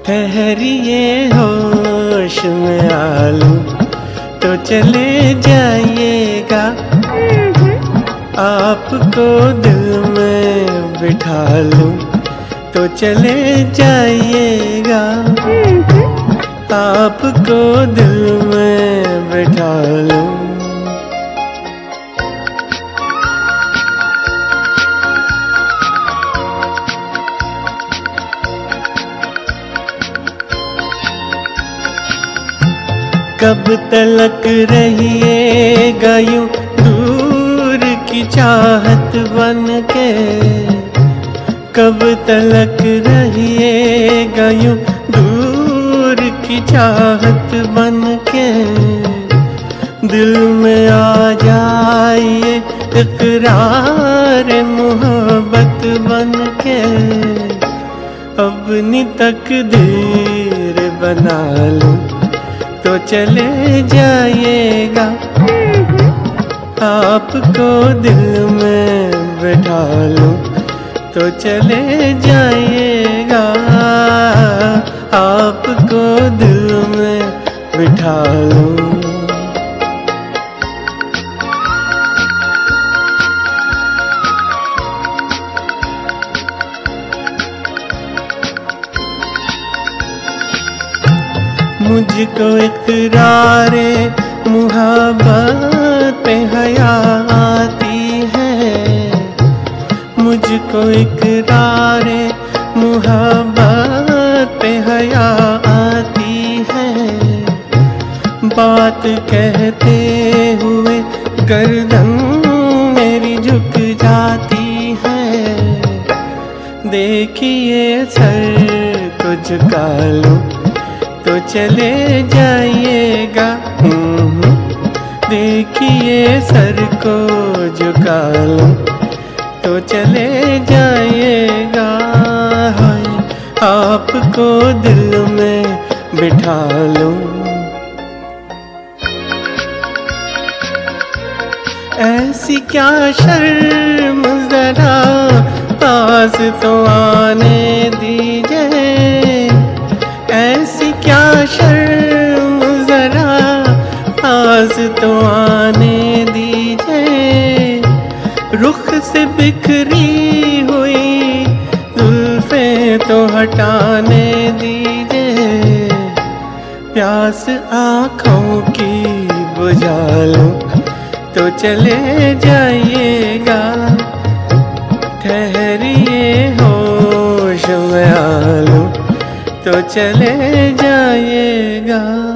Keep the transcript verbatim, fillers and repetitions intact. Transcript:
ठहरिए होश में आलू तो चले जाइएगा, आपको दिल में बिठा लूं तो चले जाइएगा, आपको दिल में बिठा लूं। कब तलक रहिएगा यूं दूर की चाहत बन के, कब तलक रहिएगा यूं दूर की चाहत बन के, दिल में आ जाइए इकरार मोहब्बत बन के, अपनी तकदीर बना लूं तो चले जाइएगा, आपको दिल में बैठा लूं तो चले जाइएगा, आपको दिल में बिठा लूं। मुझको इक़रारे मुहब्बत पे हया आती है, मुझको इक़रारे मुहब्बत पे हया आती है, बात कहते हुए गर्दन मेरी झुक जाती है, देखिए सर को झुका लूं तो चले जाइएगा, देखिए सर को झुका लूं तो चले जाइएगा, आपको दिल में बिठा लूं। ऐसी क्या शर्म जरा पास तो आने दीजिए, ऐसी क्या शर्म जरा पास तो आने दीजिए, रुख से बिखरी हुई जुल्फें तो हटाने दीजिए, प्यास आँखों की बुझा लूं तो चले जाइएगा, ठहरिए होश में आ लूं तो चले जाइएगा।